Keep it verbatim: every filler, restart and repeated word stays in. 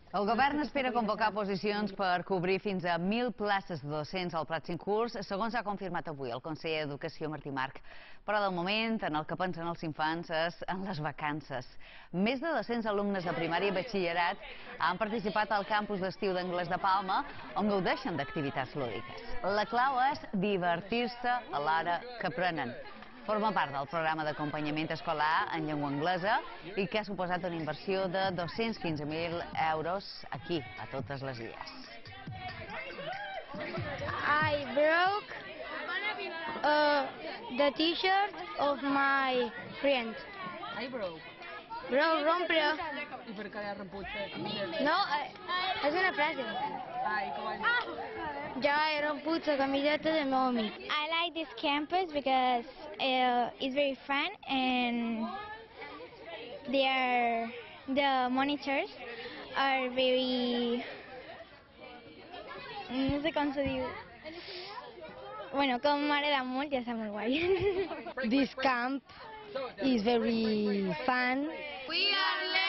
El govern espera convocar oposicions per cobrir fins a mil places de docents al Prat cinc curs, segons ha confirmat avui el conseller d'Educació Martí Marc. Però de moment, en el que pensen els infants és en les vacances. Més de dos-cents alumnes de primària i batxillerat han participat al campus d'estiu d'Anglès de Palma, on gaudeixen d'activitats lúdiques. La clau és divertir-se a l'hora que aprenen. Forma part del programa d'acompanyament escolar en llengua anglesa i que ha suposat una inversió de dos-cents quinze mil euros aquí, a totes les illes. I broke uh, the t-shirt of my friend. I broke. Bro, rompe. I per què l'has romput la camiseta? No, eh, és una frase. Ai, com has dit? Ja he romput la camiseta del meu amic. I like this campus because uh, it's very fun and they are, the monitors are very, no sé com se diu. Bueno, com m'agrada molt, ja està molt guai. This camp is very fun. We are